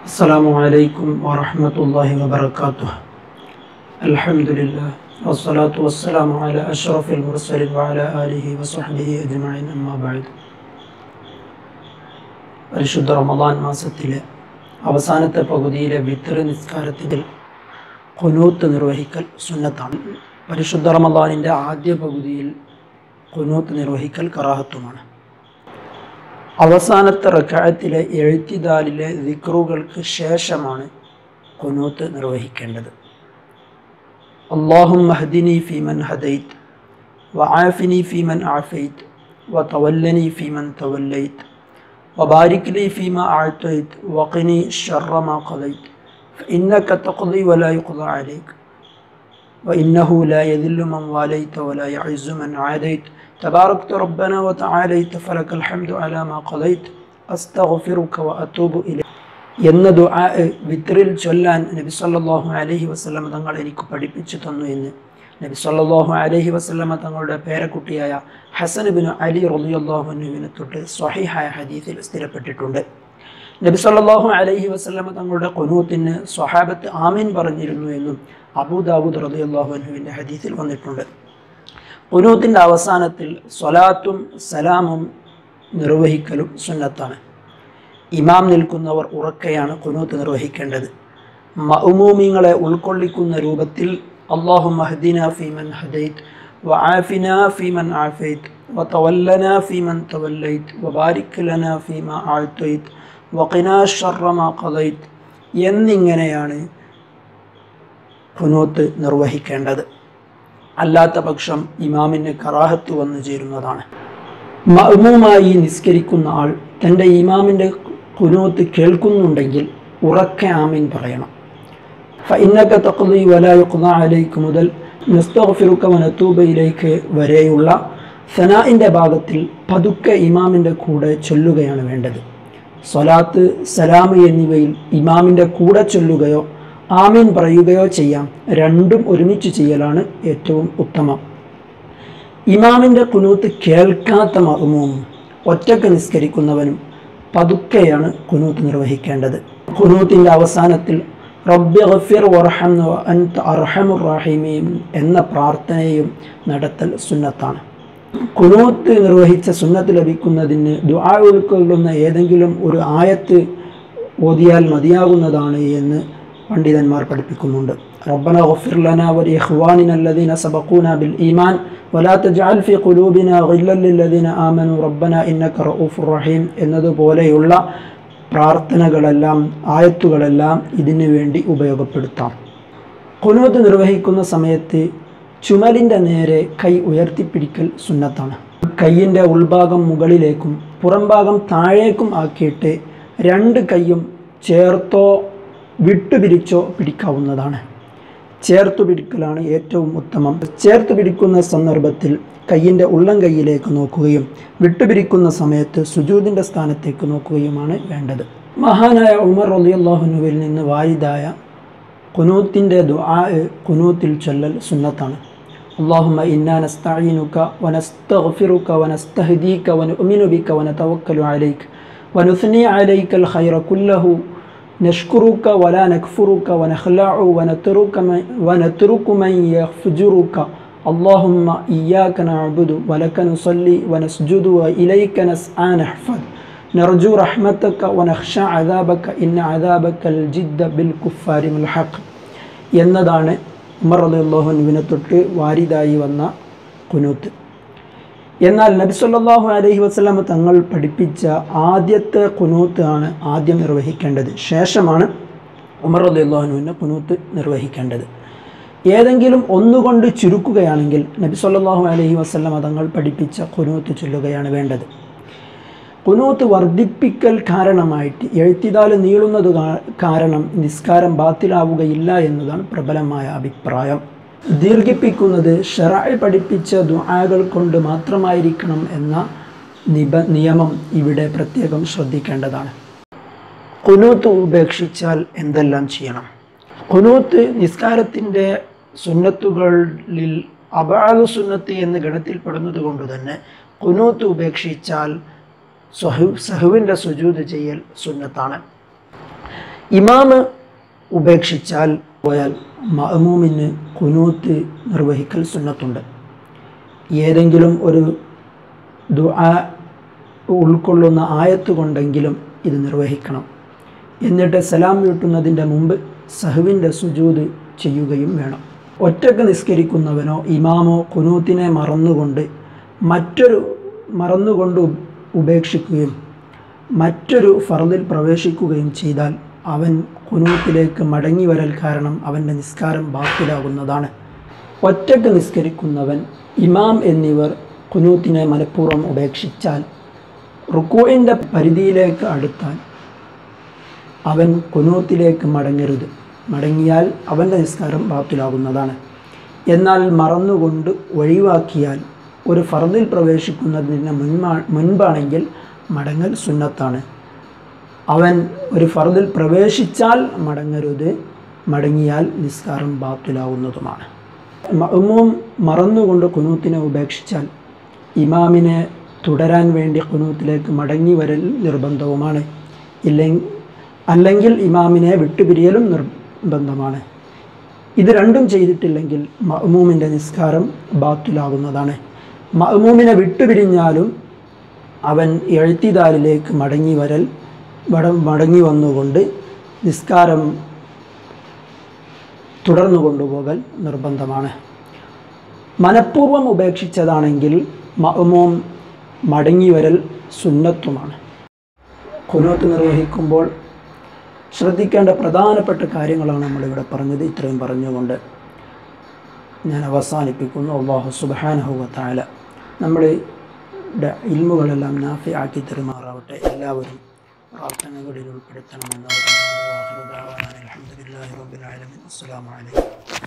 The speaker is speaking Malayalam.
السلام عليكم ورحمة الله وبركاته. الحمد لله والصلاة والسلام على أشرف المرسلين وعلى آله وصحبه أجمعين أما بعد. പരിശുദ്ധ റമദാൻ മാസത്തിലെ അവസാനത്തെ പകുതിയിലെ വിത്ർ നിസ്കാരത്തിൽ ഖുനൂത്ത് നിർവഹിക്കൽ സുന്നത്താണ്. പരിശുദ്ധ റമദാനിൻ്റെ ആദ്യ പകുതിയിൽ ഖുനൂത്ത് നിർവഹിക്കൽ കറാഹത്തുമാണ്. അവസാനത്തെ റക്അത്തിലെ എഴുത്തിദാലിലെ ദിക്റുകൾക്ക് ശേഷമാണ് ഖുനൂത്ത് നിർവഹിക്കേണ്ടത്. അല്ലാഹുമ്മ ഹ്ദിനി ഫീമൻ ഹദൈത് വആഫിനി ഫീമൻ ആഫൈത് വതവല്ലനി ഫീമൻ തവല്ലൈത് വബാരിക് ലി ഫീമാ അഅതൈത് വഖിനി ശർറ മാ ഖദൈത് ഫഇന്നക തഖ്ദി വലാ യുഖ്ദാ അലൈക വഇന്നഹു ലാ യദില്ലു മൻ വാലൈത വലാ യഉസ്സു മൻ ആദൈത تباركت ربنا وتعاليت فلك الحمد على ما قضيت أستغفرك وأتوب إليك എന്ന ദുആ വിത്റിൽ ചൊല്ലാൻ നബി സല്ലല്ലാഹു അലൈഹി വസല്ലം തങ്ങൾ എനിക്ക് പഠിപ്പിച്ചു തന്നു എന്ന് നബി സല്ലല്ലാഹു അലൈഹി വസല്ലം തങ്ങളുടെ പേരക്കുട്ടിയായ ഹസൻ ഇബ്നു അലി റളിയല്ലാഹു അൻഹുവിനെ തൊട്ട് സ്വഹീഹായ ഹദീസിൽ സ്ഥിരപ്പെട്ടിട്ടുണ്ട്. നബി സല്ലല്ലാഹു അലൈഹി വസല്ലം തങ്ങളുടെ ഖുനൂത്തിന് സ്വഹാബത്ത് ആമീൻ പറഞ്ഞിരുന്നു എന്നും അബൂ ദാവൂദ് റളിയല്ലാഹു അൻഹുവിൻ്റെ ഹദീസിൽ വന്നിട്ടുണ്ട്. ഖുനൂത്തിൻ്റെ അവസാനത്തിൽ സ്വലാത്തും സലാമും നിർവഹിക്കലും സുന്നത്താണ്. ഇമാം നിൽക്കുന്നവർ ഉറക്കെയാണ് ഖുനൂത്ത് നിർവഹിക്കേണ്ടത്. മഅ്മൂമീങ്ങളെ ഉൾക്കൊള്ളിക്കുന്ന രൂപത്തിൽ അല്ലാഹുമ്മ ഹ്ദിനാ ഫീമൻ ഹദൈത് വആഫിനാ ഫീമൻ ആഫൈത് വതവല്ലനാ ഫീമൻ തവല്ലൈത് വബാരിക് ലനാ ഫീമാ അഅതൈത് വഖിനാ ശർറ മാ ഖദൈത് എന്നിങ്ങനെയാണ് ഖുനൂത്ത് നിർവഹിക്കേണ്ടത്. അല്ലാത്ത പക്ഷം ഇമാമിന് കറാഹത്ത് വന്നു ചേരുന്നതാണ്. മഅ്മൂമായി നിസ്കരിക്കുന്ന ആൾ തൻ്റെ ഇമാമിൻ്റെ ഖുനൂത്ത് കേൾക്കുന്നുണ്ടെങ്കിൽ ഉറക്കെ ആമീൻ പറയണം. ഫഇന്നക തഖ്ദി വലാ യുഖ്ദാ അലൈക മുതൽ നസ്തഗ്ഫിറുക വനതൂബു ഇലൈക വരെയുള്ള സനാഇൻ്റെ ഭാഗത്തിൽ പതുക്കെ ഇമാമിൻ്റെ കൂടെ ചൊല്ലുകയാണ് വേണ്ടത്. സ്വലാത്ത്, സലാം എന്നിവയിൽ ഇമാമിൻ്റെ കൂടെ ചൊല്ലുകയോ ആമീൻ പറയുകയോ ചെയ്യാം. രണ്ടും ഒരുമിച്ച് ചെയ്യലാണ് ഏറ്റവും ഉത്തമം. ഇമാമിൻ്റെ ഖുനൂത്ത് കേൾക്കാത്ത മഅ്മൂമും ഒറ്റക്ക് നിസ്കരിക്കുന്നവനും പതുക്കെയാണ് ഖുനൂത്ത് നിർവഹിക്കേണ്ടത്. ഖുനൂത്തിൻ്റെ അവസാനത്തിൽ റബ്ബി ഗഫിർ വർഹം അൻത അർഹമുർ റഹീമീൻ എന്ന പ്രാർത്ഥനയും നടത്തൽ സുന്നത്താണ്. ഖുനൂത്ത് നിർവഹിച്ച സുന്നത്ത് ലഭിക്കുന്നതിന് ദുആ ഉൾക്കൊള്ളുന്ന ഏതെങ്കിലും ഒരു ആയത്ത് ഓതിയാൽ മതിയാകുന്നതാണ് എന്ന് പണ്ഡിതന്മാർ പഠിപ്പിക്കുന്നുണ്ട്. റബ്ബന ഗഫിർ ലനാ വലിഇഖ്വാനിന അല്ലദീന സബഖൂനാ ബിൽ ഈമാൻ വലാ തജ്അൽ ഫീ ഖുലൂബിനാ ഗില്ലൻ ലില്ലദീന ആമനൂ റബ്ബന ഇന്നക റഊഫുർ റഹീം എന്നതുപോലെയുള്ള പ്രാർത്ഥനകളെല്ലാം ആയത്തുകളെല്ലാം ഇതിനു വേണ്ടി ഉപയോഗപ്പെടുത്താം. ഖുനൂത്ത് നിർവഹിക്കുന്ന സമയത്ത് ചുമലിൻ്റെ നേരെ കൈ ഉയർത്തിപ്പിടിക്കൽ സുന്നത്താണ്. കൈയിൻ്റെ ഉൾഭാഗം മുകളിലേക്കും പുറംഭാഗം താഴേക്കും ആക്കിയിട്ട് രണ്ട് കൈയും ചേർത്തോ വിട്ടുപിരിച്ചോ പിടിക്കാവുന്നതാണ്. ചേർത്തു പിടിക്കലാണ് ഏറ്റവും ഉത്തമം. ചേർത്ത് പിടിക്കുന്ന സന്ദർഭത്തിൽ കൈയിൻ്റെ ഉള്ളം കൈയിലേക്ക് നോക്കുകയും വിട്ടുപിരിക്കുന്ന സമയത്ത് സുജൂദിൻ്റെ സ്ഥാനത്തേക്ക് നോക്കുകയുമാണ് വേണ്ടത്. മഹാനായ ഉമർ റളിയല്ലാഹു അൻഹുവിൽ നിന്ന് വാരിദായ ഖുനൂത്തിൻ്റെ ദുആ ഖുനൂത്തിൽ ചൊല്ലൽ സുന്നത്താണ്. അല്ലാഹുമ്മ ഇന്നാ നസ്തഈനുക വനസ്തഗ്ഫിറുക വനസ്തഹ്ദീക വനുഅ്മിനു ബിക വനതവക്കലു അലൈക വനുസ്നി അലൈകൽ ഖൈറ കുല്ലഹു نشكرك ولا نكفرك ونخلع ونترك من يفجرك اللهم إياك نعبد ولك نصلي ونسجد وإليك نسعى نحفظ نرجو رحمتك ونخشى عذابك إن عذابك الجد بالكفار ملحق എന്നതാണ് ഉമർ റളിയല്ലാഹു അൻഹുവിനെ തൊട്ട് വാരിദായി വന്ന ഖുനൂത്ത്. എന്നാൽ നബി സല്ലല്ലാഹു അലൈഹി വസല്ലം തങ്ങൾ പഠിപ്പിച്ച ആദ്യത്തെ ഖുനൂത്ത് ആണ് ആദ്യം നിർവഹിക്കേണ്ടത്. ശേഷമാണ് ഉമർ റളിയല്ലാഹു അൻഹുവിൻ്റെ ഖുനൂത്ത് നിർവഹിക്കേണ്ടത്. ഏതെങ്കിലും ഒന്നുകൊണ്ട് ചുരുക്കുകയാണെങ്കിൽ നബി സല്ലല്ലാഹു അലൈഹി വസല്ലം തങ്ങൾ പഠിപ്പിച്ച ഖുനൂത്ത് ചൊല്ലുകയാണ് വേണ്ടത്. ഖുനൂത്ത് വർദ്ധിപ്പിക്കൽ കാരണമായിട്ട് എഴുത്തിദാൽ നീളുന്നത് കാരണം നിസ്കാരം ബാത്തിലാവുകയില്ല എന്നതാണ് പ്രബലമായ അഭിപ്രായം. ദീർഘിപ്പിക്കുന്നത് ശറഅ് പഠിപ്പിച്ച ദുആകൾ കൊണ്ട് മാത്രമായിരിക്കണം എന്ന നിയമം ഇവിടെ പ്രത്യേകം ശ്രദ്ധിക്കേണ്ടതാണ്. ഖുനൂത്ത് ഉപേക്ഷിച്ചാൽ എന്തെല്ലാം ചെയ്യണം? ഖുനൂത്ത് നിസ്കാരത്തിൻ്റെ സുന്നത്തുകളിൽ അബഅദു സുന്നത്ത് എന്ന ഗണത്തിൽപ്പെടുന്നത് കൊണ്ട് തന്നെ ഖുനൂത്ത് ഉപേക്ഷിച്ചാൽ സഹുവിൻ്റെ സുജൂദ് ചെയ്യൽ സുന്നത്താണ്. ഇമാമ് ഉപേക്ഷിച്ചാൽ പോയാൽ മഅ്മൂമിന് ഖുനൂത്ത് നിർവഹിക്കൽ സുന്നത്തുണ്ട്. ഏതെങ്കിലും ഒരു ദുആ ഉൾക്കൊള്ളുന്ന ആയത്ത് കൊണ്ടെങ്കിലും ഇത് നിർവഹിക്കണം. എന്നിട്ട് സലാം വീട്ടുന്നതിൻ്റെ മുമ്പ് സഹ്വിൻ്റെ സുജൂദ് ചെയ്യുകയും വേണം. ഒറ്റക്ക് നിസ്കരിക്കുന്നവനോ ഇമാമോ ഖുനൂത്തിനെ മറന്നുകൊണ്ട് ഉപേക്ഷിക്കുകയും മറ്റൊരു ഫർദിൽ പ്രവേശിക്കുകയും ചെയ്താൽ അവൻ ഖുനൂത്തിലേക്ക് മടങ്ങി വരൽ കാരണം അവൻ്റെ നിസ്കാരം ബാത്തിലാകുന്നതാണ്. ഒറ്റക്ക് നിസ്കരിക്കുന്നവൻ ഇമാം എന്നിവർ ഖുനൂത്തിനെ മനഃപൂർവ്വം ഉപേക്ഷിച്ചാൽ റുക്കൂഇൻ്റെ പരിധിയിലേക്ക് അടുത്താൽ അവൻ ഖുനൂത്തിലേക്ക് മടങ്ങരുത്. മടങ്ങിയാൽ അവൻ്റെ നിസ്കാരം ബാത്തിലാകുന്നതാണ്. എന്നാൽ മറന്നുകൊണ്ട് ഒഴിവാക്കിയാൽ ഒരു ഫർദിൽ പ്രവേശിക്കുന്നതിന് മുൻപാണെങ്കിൽ മടങ്ങൽ സുന്നത്താണ്. അവൻ ഒരു ഫർദിൽ പ്രവേശിച്ചാൽ മടങ്ങരുത്, മടങ്ങിയാൽ നിസ്കാരം ബാത്തിലാവുന്നതുമാണ്. മഅ്മൂം മറന്നുകൊണ്ട് ഖുനൂത്തിനെ ഉപേക്ഷിച്ചാൽ ഇമാമിനെ തുടരാൻ വേണ്ടി ഖുനൂത്തിലേക്ക് മടങ്ങി വരൽ നിർബന്ധവുമാണ്. അല്ലെങ്കിൽ ഇമാമിനെ വിട്ടുപിരിയലും നിർബന്ധമാണ്. ഇത് രണ്ടും ചെയ്തിട്ടില്ലെങ്കിൽ മഅ്മൂമിൻ്റെ നിസ്കാരം ബാത്തിലാകുന്നതാണ്. മഅ്മൂമിനെ വിട്ടുപിരിഞ്ഞാലും അവൻ ഇഅ്തിദാലിലേക്ക് മടങ്ങി വന്നുകൊണ്ട് നിസ്കാരം തുടർന്നു കൊണ്ടുപോകൽ നിർബന്ധമാണ്. മനഃപൂർവ്വം ഉപേക്ഷിച്ചതാണെങ്കിൽ മഅ്മൂം മടങ്ങി വരൽ സുന്നത്തുമാണ്. ഖുനൂത്ത് നിർവഹിക്കുമ്പോൾ ശ്രദ്ധിക്കേണ്ട പ്രധാനപ്പെട്ട കാര്യങ്ങളാണ് നമ്മളിവിടെ പറഞ്ഞത്. ഇത്രയും പറഞ്ഞുകൊണ്ട് ഞാൻ അവസാനിപ്പിക്കുന്നു. അല്ലാഹു സുബ്ഹാനഹു വ തആല നമ്മളുടെ ഇൽമുകളെല്ലാം നാഫിആക്കി തരുമാറാവട്ടെ. എല്ലാവരും പ്രാർത്ഥനകളിൽ ഉൾപ്പെടുത്തണമെന്ന്. അൽഹംദുലില്ലാഹി റബ്ബിൽ ആലമീൻ. അസ്സലാമു അലൈക്കും.